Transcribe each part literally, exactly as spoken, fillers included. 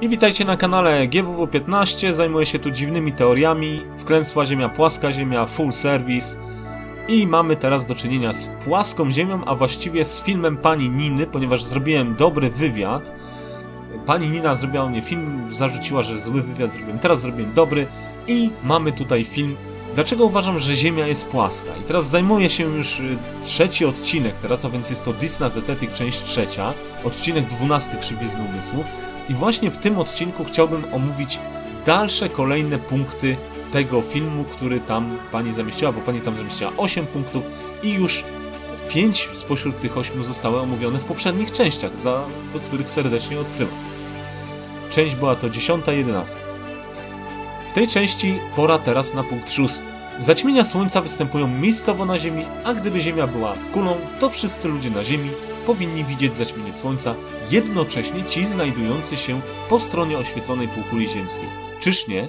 I witajcie na kanale G W W piętnaście, zajmuję się tu dziwnymi teoriami, wklęsła Ziemia, płaska Ziemia, full service. I mamy teraz do czynienia z płaską Ziemią, a właściwie z filmem pani Niny, ponieważ zrobiłem dobry wywiad. Pani Nina zrobiła mnie film, zarzuciła, że zły wywiad zrobiłem, teraz zrobiłem dobry i mamy tutaj film. Dlaczego uważam, że Ziemia jest płaska? I teraz zajmuję się już trzeci odcinek teraz, a więc jest to Disney Zetetic, część trzecia, odcinek dwunasty Krzywizny Umysłu. I właśnie w tym odcinku chciałbym omówić dalsze, kolejne punkty tego filmu, który tam pani zamieściła, bo pani tam zamieściła osiem punktów i już pięć spośród tych ośmiu zostały omówione w poprzednich częściach, za, do których serdecznie odsyłam. Część była to dziesiąta i jedenasta. W tej części pora teraz na punkt szósty. Zaćmienia Słońca występują miejscowo na Ziemi, a gdyby Ziemia była kulą, to wszyscy ludzie na Ziemi powinni widzieć zaćmienie Słońca, jednocześnie ci znajdujący się po stronie oświetlonej półkuli ziemskiej. Czyż nie?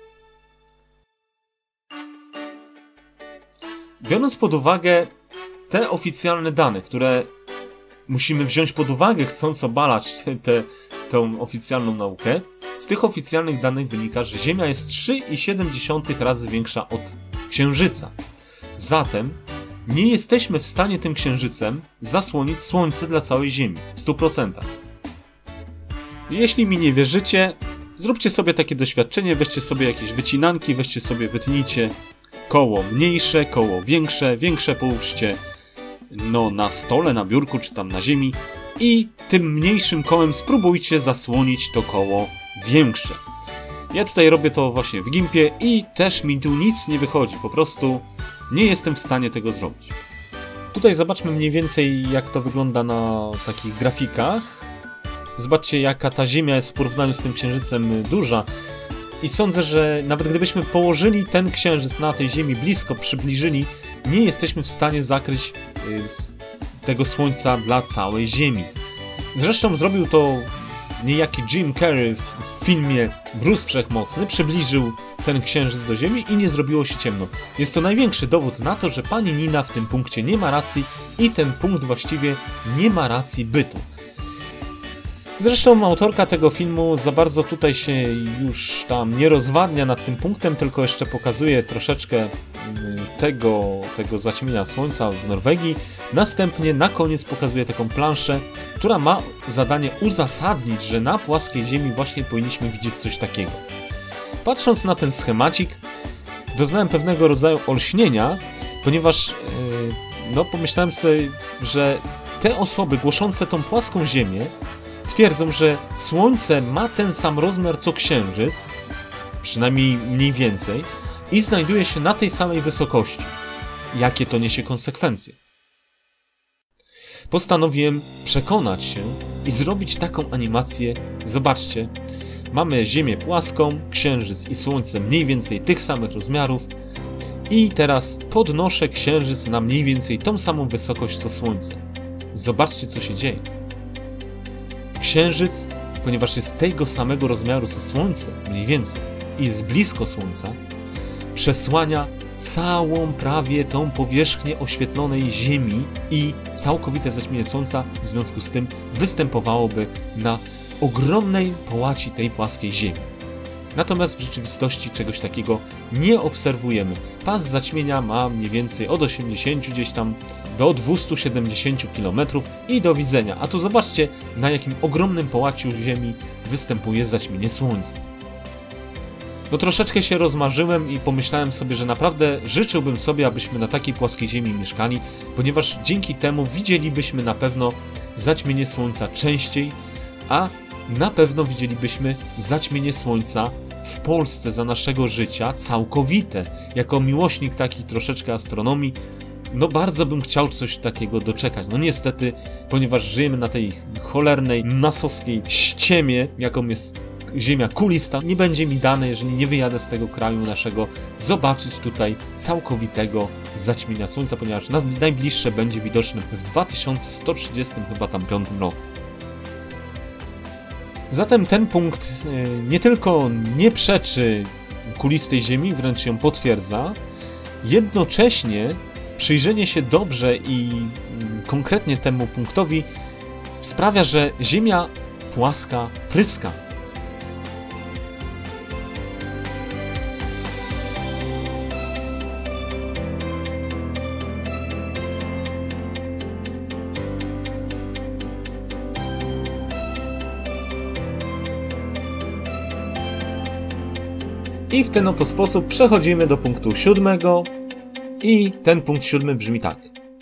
Biorąc pod uwagę te oficjalne dane, które musimy wziąć pod uwagę, chcąc obalać te, te, tą oficjalną naukę, z tych oficjalnych danych wynika, że Ziemia jest trzy i siedem dziesiątych razy większa od Księżyca. Zatem nie jesteśmy w stanie tym Księżycem zasłonić Słońce dla całej Ziemi w stu procentach. Jeśli mi nie wierzycie, zróbcie sobie takie doświadczenie, weźcie sobie jakieś wycinanki, weźcie sobie, wytnijcie koło mniejsze, koło większe, większe połóżcie no, na stole, na biurku czy tam na ziemi i tym mniejszym kołem spróbujcie zasłonić to koło większe. Ja tutaj robię to właśnie w gimpie i też mi tu nic nie wychodzi, po prostu nie jestem w stanie tego zrobić. Tutaj zobaczmy mniej więcej, jak to wygląda na takich grafikach. Zobaczcie, jaka ta Ziemia jest w porównaniu z tym Księżycem duża. I sądzę, że nawet gdybyśmy położyli ten Księżyc na tej Ziemi blisko, przybliżyli, nie jesteśmy w stanie zakryć tego Słońca dla całej Ziemi. Zresztą zrobił to niejaki Jim Carrey w filmie Bruce Wszechmocny, przybliżył ten Księżyc do Ziemi i nie zrobiło się ciemno. Jest to największy dowód na to, że pani Nina w tym punkcie nie ma racji i ten punkt właściwie nie ma racji bytu. Zresztą autorka tego filmu za bardzo tutaj się już tam nie rozwadnia nad tym punktem, tylko jeszcze pokazuje troszeczkę tego, tego zaćmienia Słońca w Norwegii. Następnie na koniec pokazuje taką planszę, która ma zadanie uzasadnić, że na płaskiej Ziemi właśnie powinniśmy widzieć coś takiego. Patrząc na ten schemacik, doznałem pewnego rodzaju olśnienia, ponieważ yy, no, pomyślałem sobie, że te osoby głoszące tą płaską Ziemię twierdzą, że Słońce ma ten sam rozmiar co Księżyc, przynajmniej mniej więcej, i znajduje się na tej samej wysokości. Jakie to niesie konsekwencje? Postanowiłem przekonać się i zrobić taką animację. Zobaczcie, mamy Ziemię płaską, Księżyc i Słońce mniej więcej tych samych rozmiarów i teraz podnoszę Księżyc na mniej więcej tą samą wysokość co Słońce. Zobaczcie, co się dzieje. Księżyc, ponieważ jest tego samego rozmiaru co Słońce, mniej więcej, i jest blisko Słońca, przesłania całą prawie tą powierzchnię oświetlonej Ziemi i całkowite zaćmienie Słońca w związku z tym występowałoby na ogromnej połaci tej płaskiej Ziemi. Natomiast w rzeczywistości czegoś takiego nie obserwujemy. Pas zaćmienia ma mniej więcej od osiemdziesięciu gdzieś tam do dwustu siedemdziesięciu kilometrów i do widzenia. A tu zobaczcie, na jakim ogromnym połaciu Ziemi występuje zaćmienie Słońca. No troszeczkę się rozmarzyłem i pomyślałem sobie, że naprawdę życzyłbym sobie, abyśmy na takiej płaskiej Ziemi mieszkali, ponieważ dzięki temu widzielibyśmy na pewno zaćmienie Słońca częściej, a na pewno widzielibyśmy zaćmienie Słońca w Polsce za naszego życia całkowite. Jako miłośnik taki troszeczkę astronomii, no bardzo bym chciał coś takiego doczekać. No niestety, ponieważ żyjemy na tej cholernej, nasowskiej ściemie, jaką jest Ziemia kulista, nie będzie mi dane, jeżeli nie wyjadę z tego kraju naszego, zobaczyć tutaj całkowitego zaćmienia Słońca, ponieważ najbliższe będzie widoczne w dwa tysiące sto trzydziestym chyba tam piątym roku. Zatem ten punkt nie tylko nie przeczy kulistej Ziemi, wręcz ją potwierdza, jednocześnie przyjrzenie się dobrze i konkretnie temu punktowi sprawia, że Ziemia płaska pryska. I w ten oto sposób przechodzimy do punktu siódmego i ten punkt siódmy brzmi tak.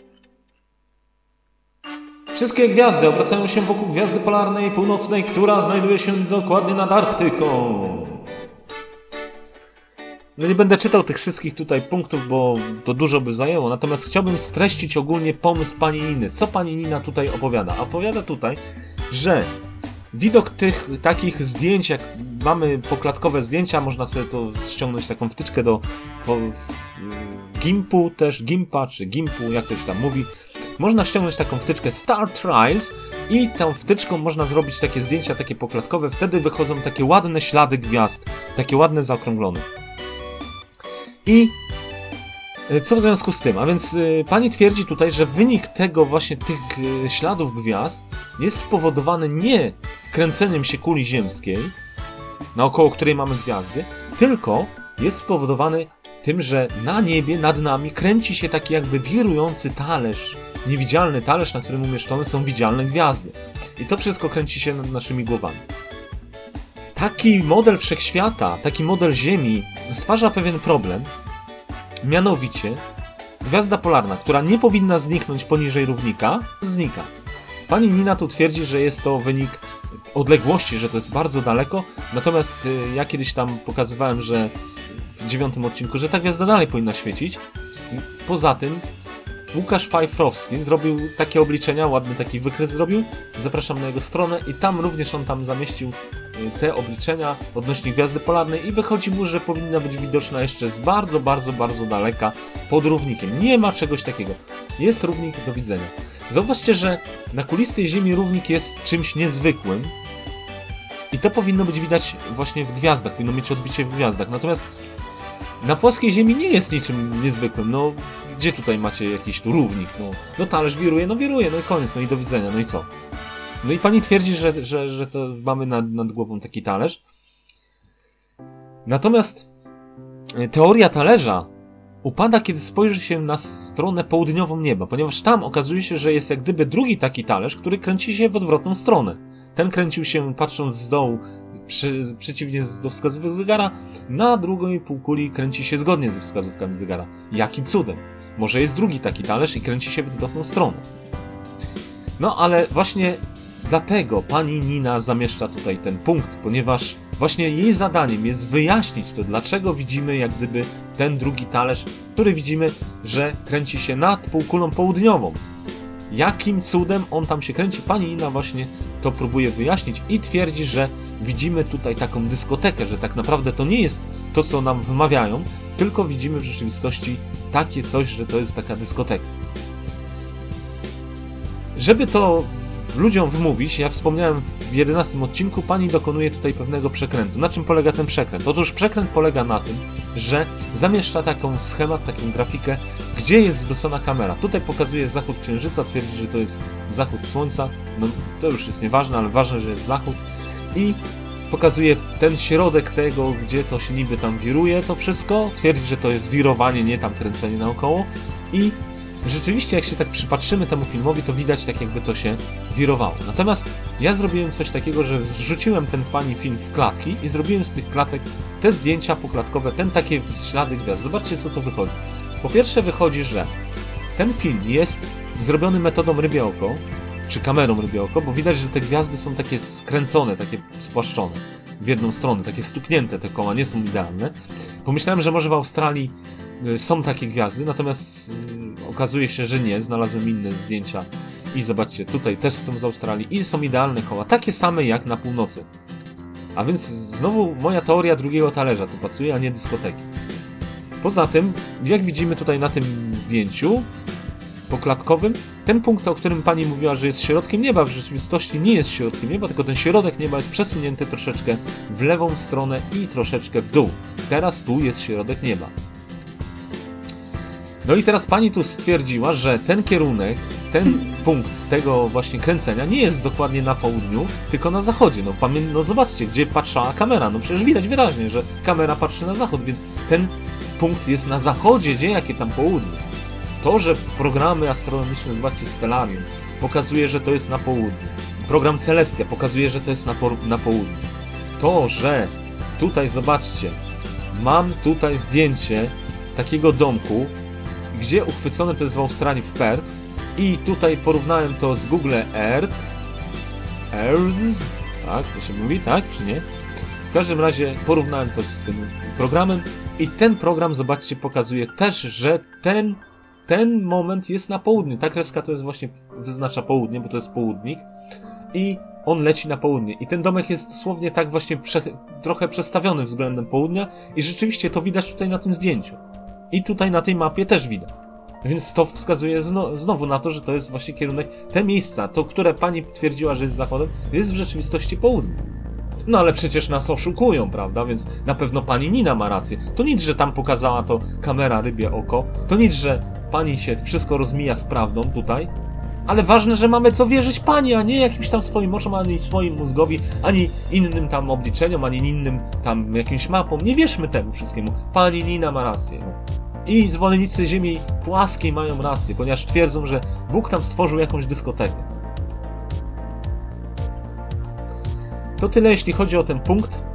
Wszystkie gwiazdy obracają się wokół gwiazdy polarnej północnej, która znajduje się dokładnie nad Arktyką. No nie będę czytał tych wszystkich tutaj punktów, bo to dużo by zajęło, natomiast chciałbym streścić ogólnie pomysł pani Niny. Co pani Nina tutaj opowiada? Opowiada tutaj, że widok tych takich zdjęć, jak mamy poklatkowe zdjęcia, można sobie to ściągnąć taką wtyczkę do Gimpu też, Gimpa czy Gimpu, jak to się tam mówi. Można ściągnąć taką wtyczkę Star Trials i tą wtyczką można zrobić takie zdjęcia, takie poklatkowe. Wtedy wychodzą takie ładne ślady gwiazd, takie ładne, zaokrąglone. I co w związku z tym? A więc y, pani twierdzi tutaj, że wynik tego właśnie tych y, śladów gwiazd jest spowodowany nie kręceniem się kuli ziemskiej, naokoło której mamy gwiazdy, tylko jest spowodowany tym, że na niebie nad nami kręci się taki jakby wirujący talerz, niewidzialny talerz, na którym umieszczone są widzialne gwiazdy. I to wszystko kręci się nad naszymi głowami. Taki model wszechświata, taki model Ziemi stwarza pewien problem, mianowicie gwiazda polarna, która nie powinna zniknąć poniżej równika, znika. Pani Nina tu twierdzi, że jest to wynik odległości, że to jest bardzo daleko, natomiast ja kiedyś tam pokazywałem, że w dziewiątym odcinku, że ta gwiazda dalej powinna świecić. Poza tym Łukasz Fajfrowski zrobił takie obliczenia, ładny taki wykres zrobił, zapraszam na jego stronę i tam również on tam zamieścił te obliczenia odnośnie gwiazdy polarnej i wychodzi mu, że powinna być widoczna jeszcze z bardzo, bardzo, bardzo daleka pod równikiem. Nie ma czegoś takiego. Jest równik, do widzenia. Zauważcie, że na kulistej Ziemi równik jest czymś niezwykłym i to powinno być widać właśnie w gwiazdach, powinno mieć odbicie w gwiazdach. Natomiast na płaskiej Ziemi nie jest niczym niezwykłym. No, gdzie tutaj macie jakiś tu równik? No, no talerz wiruje, no wiruje, no i koniec, no i do widzenia, no i co? No i pani twierdzi, że, że, że to mamy nad, nad głową taki talerz. Natomiast teoria talerza upada, kiedy spojrzy się na stronę południową nieba, ponieważ tam okazuje się, że jest jak gdyby drugi taki talerz, który kręci się w odwrotną stronę. Ten kręcił się patrząc z dołu, przy, przeciwnie do wskazówek zegara, na drugoj półkuli kręci się zgodnie ze wskazówkami zegara. Jakim cudem? Może jest drugi taki talerz i kręci się w odwrotną stronę. No ale właśnie dlatego pani Nina zamieszcza tutaj ten punkt, ponieważ właśnie jej zadaniem jest wyjaśnić to, dlaczego widzimy jak gdyby ten drugi talerz, który widzimy, że kręci się nad półkulą południową. Jakim cudem on tam się kręci? Pani Nina właśnie to próbuje wyjaśnić i twierdzi, że widzimy tutaj taką dyskotekę, że tak naprawdę to nie jest to, co nam wymawiają, tylko widzimy w rzeczywistości takie coś, że to jest taka dyskoteka. Żeby to ludziom wmówić, ja wspomniałem w jedenastym odcinku, pani dokonuje tutaj pewnego przekrętu. Na czym polega ten przekręt? Otóż przekręt polega na tym, że zamieszcza taką schemat, taką grafikę, gdzie jest zwrócona kamera. Tutaj pokazuje zachód księżyca, twierdzi, że to jest zachód słońca. No to już jest nieważne, ale ważne, że jest zachód. I pokazuje ten środek tego, gdzie to się niby tam wiruje, to wszystko. Twierdzi, że to jest wirowanie, nie tam kręcenie naokoło. I rzeczywiście, jak się tak przypatrzymy temu filmowi, to widać tak, jakby to się wirowało. Natomiast ja zrobiłem coś takiego, że wrzuciłem ten pani film w klatki i zrobiłem z tych klatek te zdjęcia poklatkowe, ten takie ślady gwiazd. Zobaczcie, co to wychodzi. Po pierwsze wychodzi, że ten film jest zrobiony metodą rybie oko, czy kamerą rybie oko, bo widać, że te gwiazdy są takie skręcone, takie spłaszczone w jedną stronę, takie stuknięte, te koła nie są idealne. Pomyślałem, że może w Australii są takie gwiazdy, natomiast okazuje się, że nie. Znalazłem inne zdjęcia i zobaczcie, tutaj też są z Australii i są idealne koła, takie same jak na północy. A więc znowu moja teoria drugiego talerza tu pasuje, a nie dyskoteki. Poza tym, jak widzimy tutaj na tym zdjęciu poklatkowym, ten punkt, o którym pani mówiła, że jest środkiem nieba, w rzeczywistości nie jest środkiem nieba, tylko ten środek nieba jest przesunięty troszeczkę w lewą stronę i troszeczkę w dół. Teraz tu jest środek nieba. No i teraz pani tu stwierdziła, że ten kierunek, ten punkt tego właśnie kręcenia nie jest dokładnie na południu, tylko na zachodzie. No, pamię- no zobaczcie, gdzie patrzyła kamera. No przecież widać wyraźnie, że kamera patrzy na zachód, więc ten punkt jest na zachodzie, gdzie jakie tam południe. To, że programy astronomiczne, zobaczcie, Stellarium, pokazuje, że to jest na południu. Program Celestia pokazuje, że to jest na, po- na południu. To, że tutaj, zobaczcie, mam tutaj zdjęcie takiego domku, gdzie uchwycone to jest w Australii w Perth i tutaj porównałem to z Google Earth. Earth, tak, to się mówi, tak, czy nie? W każdym razie porównałem to z tym programem i ten program, zobaczcie, pokazuje też, że ten, ten moment jest na południu. Ta kreska to jest właśnie, wyznacza południe, bo to jest południk i on leci na południe. I ten domek jest dosłownie tak właśnie prze, trochę przestawiony względem południa i rzeczywiście to widać tutaj na tym zdjęciu. I tutaj na tej mapie też widać. Więc to wskazuje zno, znowu na to, że to jest właśnie kierunek, te miejsca, to które pani twierdziła, że jest zachodem, jest w rzeczywistości południe. No ale przecież nas oszukują, prawda? Więc na pewno pani Nina ma rację. To nic, że tam pokazała to kamera rybie oko, to nic, że pani się wszystko rozmija z prawdą tutaj, ale ważne, że mamy co wierzyć pani, a nie jakimś tam swoim oczom, ani swoim mózgowi, ani innym tam obliczeniom, ani innym tam jakimś mapom. Nie wierzmy temu wszystkiemu. Pani Nina ma rację. No. I zwolennicy ziemi płaskiej mają rację, ponieważ twierdzą, że Bóg tam stworzył jakąś dyskotekę. To tyle, jeśli chodzi o ten punkt.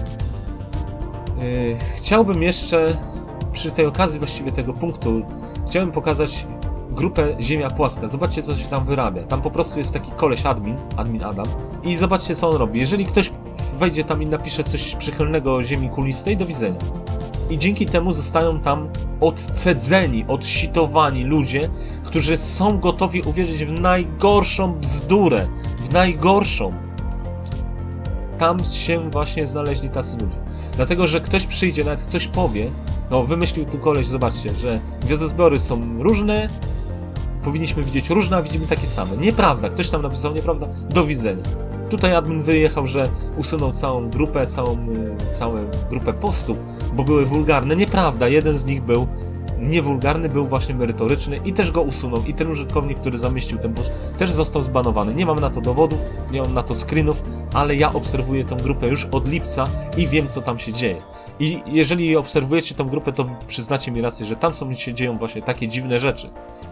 Yy, chciałbym jeszcze przy tej okazji właściwie tego punktu chciałem pokazać grupę Ziemia Płaska. Zobaczcie, co się tam wyrabia. Tam po prostu jest taki koleś admin, admin Adam i zobaczcie, co on robi. Jeżeli ktoś wejdzie tam i napisze coś przychylnego o Ziemi kulistej, do widzenia. I dzięki temu zostają tam odcedzeni, odsitowani ludzie, którzy są gotowi uwierzyć w najgorszą bzdurę. W najgorszą. Tam się właśnie znaleźli tacy ludzie. Dlatego, że ktoś przyjdzie, nawet coś powie, no wymyślił tu koleś, zobaczcie, że gwiazdozbiory są różne, powinniśmy widzieć różne, a widzimy takie same. Nieprawda, ktoś tam napisał nieprawda, do widzenia. Tutaj admin wyjechał, że usunął całą grupę, całą, całą grupę postów, bo były wulgarne. Nieprawda, jeden z nich był niewulgarny, był właśnie merytoryczny i też go usunął. I ten użytkownik, który zamieścił ten post, też został zbanowany. Nie mam na to dowodów, nie mam na to screenów, ale ja obserwuję tą grupę już od lipca i wiem, co tam się dzieje. I jeżeli obserwujecie tą grupę, to przyznacie mi rację, że tam są, się dzieją właśnie takie dziwne rzeczy.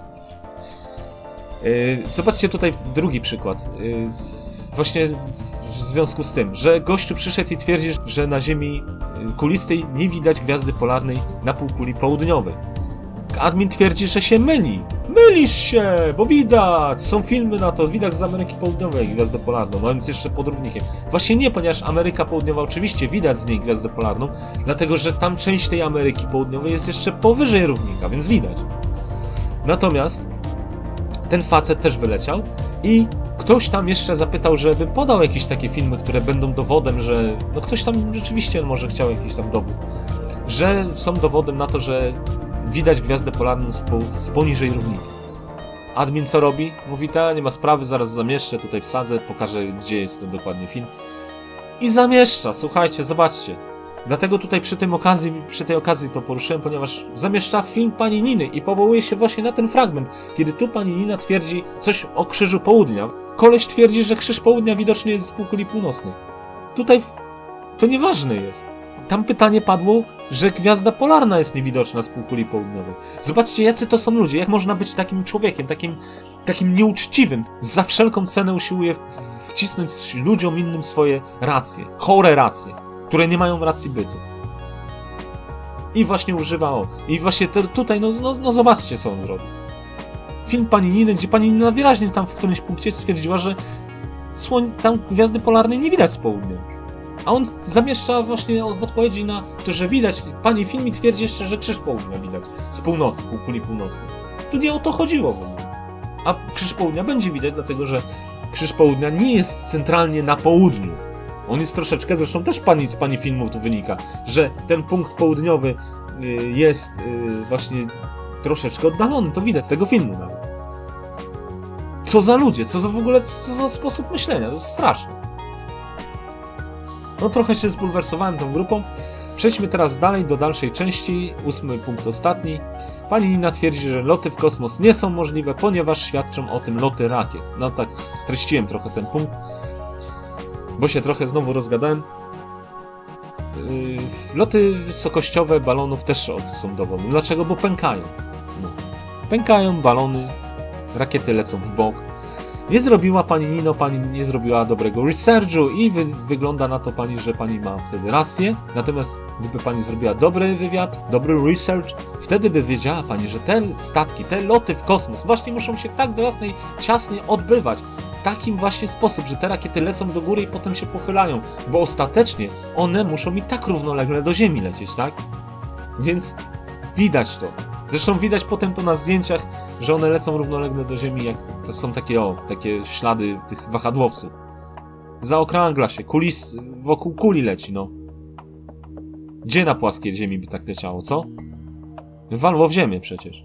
Yy, zobaczcie tutaj drugi przykład. Yy, właśnie w związku z tym, że gościu przyszedł i twierdzi, że na Ziemi kulistej nie widać gwiazdy polarnej na półkuli południowej. Admin twierdzi, że się myli. Mylisz się, bo widać. Są filmy na to, widać z Ameryki Południowej gwiazdę polarną, no więc jeszcze pod równikiem. Właśnie nie, ponieważ Ameryka Południowa oczywiście widać z niej gwiazdę polarną, dlatego że tam część tej Ameryki Południowej jest jeszcze powyżej równika, więc widać. Natomiast ten facet też wyleciał i ktoś tam jeszcze zapytał, żeby podał jakieś takie filmy, które będą dowodem, że... No ktoś tam rzeczywiście może chciał jakiś tam dowód. Że są dowodem na to, że widać gwiazdę polarną z, po, z poniżej równika. Admin co robi? Mówi, ta, nie ma sprawy, zaraz zamieszczę, tutaj wsadzę, pokażę, gdzie jest ten dokładnie film. I zamieszcza, słuchajcie, zobaczcie. Dlatego tutaj przy tej okazji, przy tej okazji to poruszyłem, ponieważ zamieszcza film pani Niny i powołuje się właśnie na ten fragment, kiedy tu pani Nina twierdzi coś o Krzyżu Południa. Koleś twierdzi, że Krzyż Południa widoczny jest z półkuli północnej. Tutaj to nieważne jest. Tam pytanie padło, że gwiazda polarna jest niewidoczna z półkuli południowej. Zobaczcie, jacy to są ludzie, jak można być takim człowiekiem, takim, takim nieuczciwym. Za wszelką cenę usiłuje wcisnąć ludziom innym swoje racje, chore racje, które nie mają racji bytu. I właśnie używa o. I właśnie te, tutaj, no, no, no zobaczcie, co on zrobił. Film pani Niny, gdzie pani Nina wyraźnie tam w którymś punkcie stwierdziła, że słoń, tam gwiazdy polarnej nie widać z południa. A on zamieszcza właśnie w odpowiedzi na to, że widać, pani film i twierdzi jeszcze, że Krzyż Południa widać z północy, półkuli północnej. Tu nie o to chodziło w ogóle. A Krzyż Południa będzie widać, dlatego że Krzyż Południa nie jest centralnie na południu. On jest troszeczkę, zresztą też pani, z pani filmu tu wynika, że ten punkt południowy jest właśnie troszeczkę oddalony, to widać z tego filmu nawet. Co za ludzie, co za w ogóle, co za sposób myślenia, to jest straszne. No trochę się zbulwersowałem tą grupą. Przejdźmy teraz dalej do dalszej części, ósmy punkt ostatni. Pani Nina twierdzi, że loty w kosmos nie są możliwe, ponieważ świadczą o tym loty rakiet. No tak streściłem trochę ten punkt, bo się trochę znowu rozgadałem. Yy, loty wysokościowe balonów też są dowodem. Dlaczego? Bo pękają. No. Pękają balony, rakiety lecą w bok. Nie zrobiła pani Nino, pani nie zrobiła dobrego researchu i wy, wygląda na to pani, że pani ma wtedy rację. Natomiast gdyby pani zrobiła dobry wywiad, dobry research, wtedy by wiedziała pani, że te statki, te loty w kosmos właśnie muszą się tak do jasnej ciasnie odbywać. W takim właśnie sposób, że te rakiety lecą do góry i potem się pochylają, bo ostatecznie one muszą i tak równolegle do Ziemi lecieć, tak? Więc widać to. Zresztą widać potem to na zdjęciach, że one lecą równolegle do Ziemi, jak to są takie, o, takie ślady tych wahadłowców. Zaokrągla się, kulis, wokół kuli leci, no. Gdzie na płaskiej Ziemi by tak leciało, co? Walło w ziemię przecież.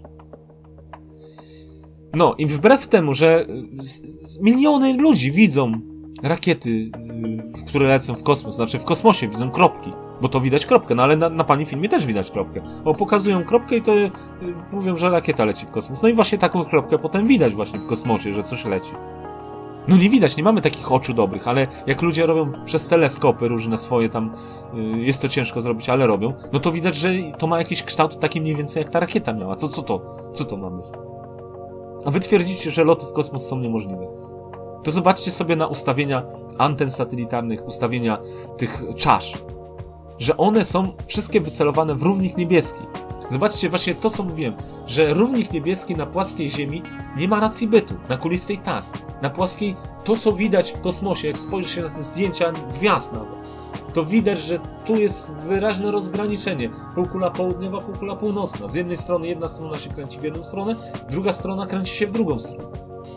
No i wbrew temu, że z, z miliony ludzi widzą rakiety, które lecą w kosmos, znaczy w kosmosie widzą kropki, bo to widać kropkę, no ale na, na pani filmie też widać kropkę. Bo pokazują kropkę i to y, mówią, że rakieta leci w kosmos. No i właśnie taką kropkę potem widać właśnie w kosmosie, że coś leci. No nie widać, nie mamy takich oczu dobrych, ale jak ludzie robią przez teleskopy różne swoje tam, y, jest to ciężko zrobić, ale robią, no to widać, że to ma jakiś kształt taki mniej więcej jak ta rakieta miała. Co, co to? Co to ma być? A wy twierdzicie, że loty w kosmos są niemożliwe. To zobaczcie sobie na ustawienia anten satelitarnych, ustawienia tych czasz. Że one są wszystkie wycelowane w równik niebieski. Zobaczcie właśnie to, co mówiłem, że równik niebieski na płaskiej Ziemi nie ma racji bytu. Na kulistej tak. Na płaskiej to, co widać w kosmosie, jak spojrzy się na te zdjęcia gwiazd nawet, to widać, że tu jest wyraźne rozgraniczenie. Półkula południowa, półkula północna. Z jednej strony jedna strona się kręci w jedną stronę, druga strona kręci się w drugą stronę.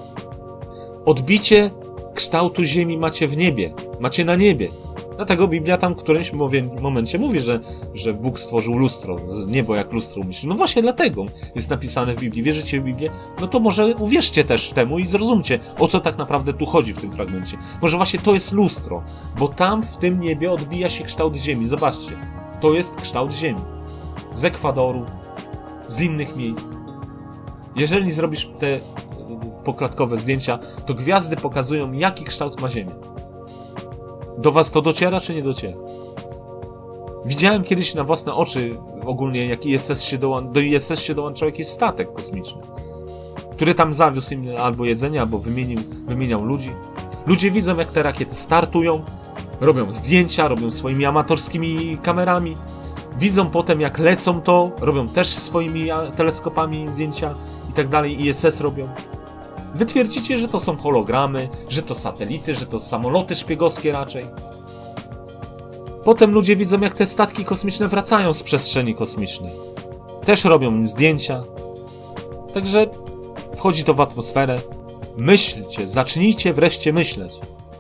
Odbicie kształtu Ziemi macie w niebie. Macie na niebie. Dlatego Biblia tam w którymś momencie mówi, że, że Bóg stworzył lustro. Niebo jak lustro myśli. No właśnie dlatego jest napisane w Biblii. Wierzycie w Biblię? No to może uwierzcie też temu i zrozumcie, o co tak naprawdę tu chodzi w tym fragmencie. Może właśnie to jest lustro, bo tam w tym niebie odbija się kształt Ziemi. Zobaczcie. To jest kształt Ziemi. Z Ekwadoru, z innych miejsc. Jeżeli zrobisz te poklatkowe zdjęcia, to gwiazdy pokazują, jaki kształt ma Ziemia. Do was to dociera, czy nie dociera? Widziałem kiedyś na własne oczy ogólnie, jak I S S się dołą- do I S S się dołączał jakiś statek kosmiczny, który tam zawiózł im albo jedzenie, albo wymienił, wymieniał ludzi. Ludzie widzą, jak te rakiety startują, robią zdjęcia, robią swoimi amatorskimi kamerami, widzą potem, jak lecą to, robią też swoimi teleskopami zdjęcia i tak dalej, I S S robią. Wy twierdzicie, że to są hologramy, że to satelity, że to samoloty szpiegowskie raczej. Potem ludzie widzą, jak te statki kosmiczne wracają z przestrzeni kosmicznej. Też robią im zdjęcia. Także wchodzi to w atmosferę. Myślcie, zacznijcie wreszcie myśleć.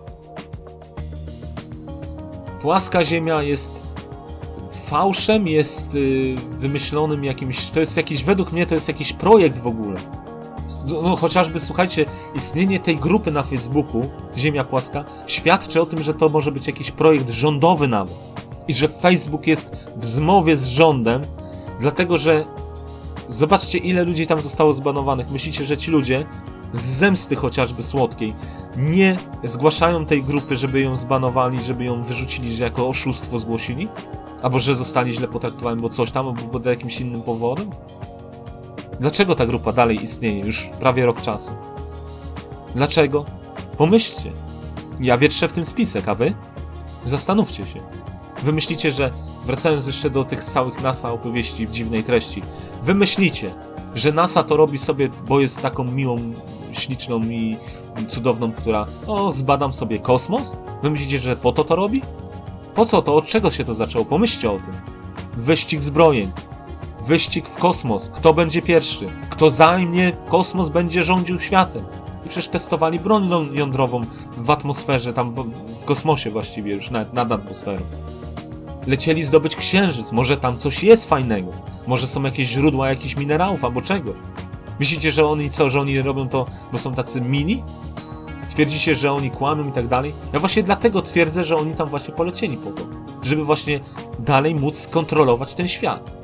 Płaska Ziemia jest fałszem, jest yy, wymyślonym jakimś... To jest jakiś, według mnie to jest jakiś projekt w ogóle. No chociażby, słuchajcie, istnienie tej grupy na Facebooku, Ziemia Płaska, świadczy o tym, że to może być jakiś projekt rządowy nawet. I że Facebook jest w zmowie z rządem, dlatego że zobaczcie, ile ludzi tam zostało zbanowanych. Myślicie, że ci ludzie z zemsty chociażby słodkiej nie zgłaszają tej grupy, żeby ją zbanowali, żeby ją wyrzucili, że jako oszustwo zgłosili? Albo że zostali źle potraktowani, bo coś tam, albo pod jakimś innym powodem? Dlaczego ta grupa dalej istnieje już prawie rok czasu? Dlaczego? Pomyślcie. Ja wietrzę w tym spisek, a wy? Zastanówcie się. Wy myślicie, że, wracając jeszcze do tych całych NASA opowieści w dziwnej treści, wy myślicie, że NASA to robi sobie, bo jest taką miłą, śliczną i cudowną, która, o, zbadam sobie kosmos? Wy myślicie, że po to to robi? Po co to? Od czego się to zaczęło? Pomyślcie o tym. Wyścig zbrojeń. Wyścig w kosmos. Kto będzie pierwszy? Kto zajmie kosmos, będzie rządził światem. I przecież testowali broń jądrową w atmosferze, tam w, w kosmosie właściwie, już nawet nad atmosferą. Lecieli zdobyć księżyc. Może tam coś jest fajnego. Może są jakieś źródła jakichś minerałów albo czego. Myślicie, że oni co? Że oni robią to, bo są tacy mili? Twierdzicie, że oni kłamią i tak dalej? Ja właśnie dlatego twierdzę, że oni tam właśnie polecieli po to. Żeby właśnie dalej móc kontrolować ten świat.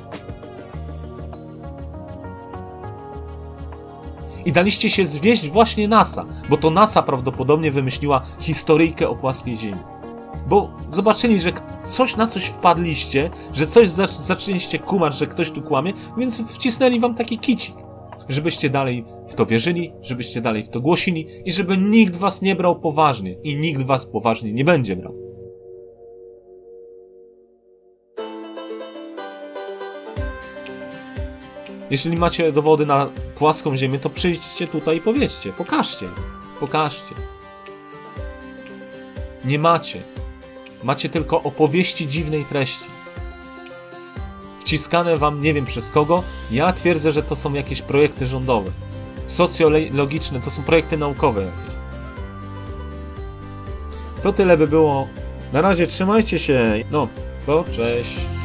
I daliście się zwieść właśnie NASA, bo to NASA prawdopodobnie wymyśliła historyjkę o płaskiej Ziemi. Bo zobaczyli, że coś na coś wpadliście, że coś zaczęliście kumać, że ktoś tu kłamie, więc wcisnęli wam taki kicik. żebyście dalej w to wierzyli, żebyście dalej w to głosili i żeby nikt was nie brał poważnie i nikt was poważnie nie będzie brał. Jeśli macie dowody na płaską ziemię, to przyjdźcie tutaj i powiedzcie, pokażcie, pokażcie. Nie macie. Macie tylko opowieści dziwnej treści. Wciskane wam nie wiem przez kogo. Ja twierdzę, że to są jakieś projekty rządowe. Socjologiczne, to są projekty naukowe jakieś. To tyle by było. Na razie trzymajcie się. No, to cześć.